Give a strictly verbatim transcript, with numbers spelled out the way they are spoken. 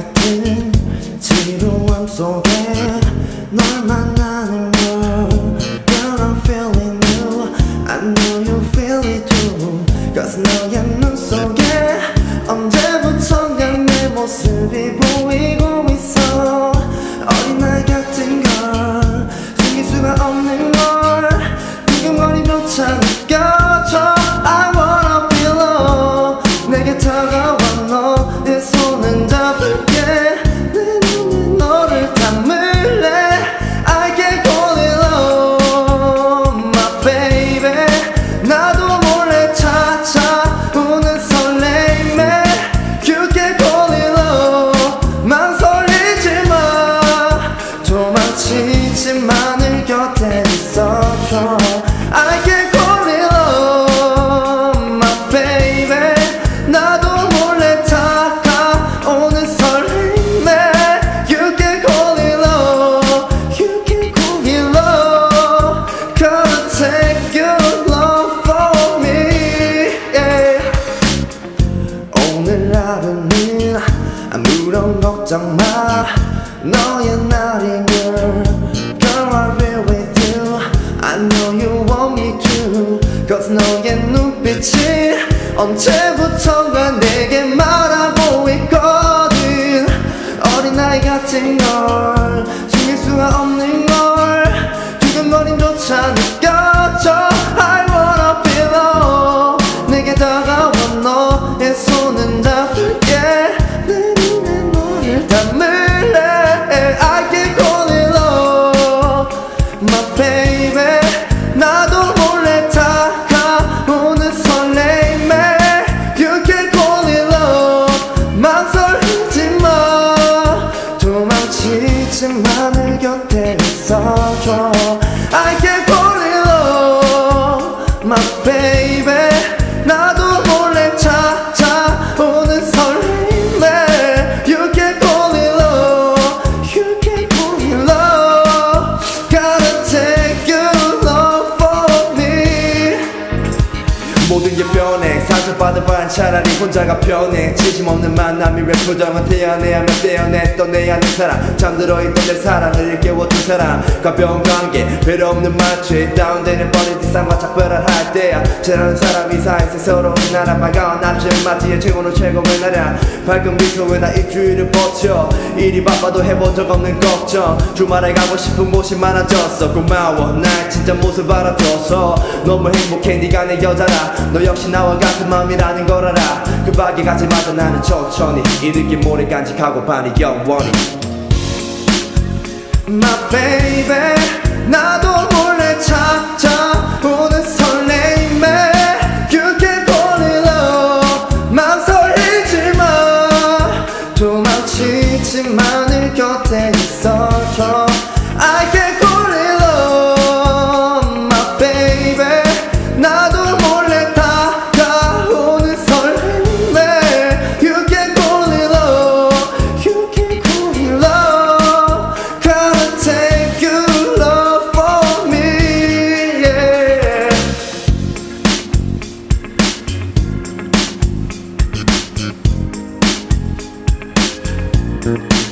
같은 지루함 속에 널 만나는 걸 Girl I'm feeling new I know you feel it too Cause 너의 눈 속에 언제부턴가 내 모습이 보이고 있어 어린아이 같은 걸 숨길 수가 없는 걸 두근거림조차 느껴져 I wanna feel love 내게 다가와 너의 손은 잡을게 내 눈에 너를 담을래 I can't call it love my baby 나도 몰래 찾아오는 설레임에 You can't call it love 망설이지 마 도망치지만을 곁에 있어줘 I can't call it love my baby 나도 몰래 다가오는 설렘에 You can call it love You can call it love Gonna take your love for me yeah. 오늘 하루는 아무런 걱정 마 너의 날인 girl Girl I'll be with you I know you want me to Cause 너의 눈빛이 언제부턴가 내게 말하고 있거든 어린아이 같은 걸 숨길 수가 없는 걸 두근거림조차 느껴져 I wanna feel love 내게 다가와 너의 손은 잡을게 내 눈에 너를 담을래 I can't call it love my baby 나도 몰래 다가오는 설렘에 You can call it love 망설이지 마 도망치지만을 곁에 있어줘 I can call it love my baby 나도 몰래 찾아오는 설렘에 You can call it love You can call it love Gotta take your love for me 모든 게 변해 상처받은 바엔 차라리 혼자가 편해 진심 없는 만남이 왜 표정은 태연해하며 떼어냈던 내 안의 사랑 잠들어 있던 내 사랑을 일깨워준 사람 가벼운 관계 배려 없는 말투에 다운되는 뻔히 뒷상과 작별을 할 때야 지나는 사람 이사해서 서로 나라 반가운 아침 맞이에 최고는 최고의 나라 밝은 미소에 나 일주일을 버텨 일이 바빠도 해본 적 없는 걱정 주말에 가고 싶은 곳이 많아졌어 고마워 날 진짜 모습 알아줘서 너무 행복해 네가 내 여자라 너 역시 나와 같은 마음이라는 걸 알아 그 밖에가지마다 나는 천천히 이 느낌 오래 간직하고 파니 영원히 My baby 나도 몰래 찾아오는 설렘에 You can call it love 망설이지 마 도망치지만을 곁에 있어줘 I can call it love my baby 나도 몰래 다가오는 설렘에 You can call it love You can call it love Gotta take your love for me yeah.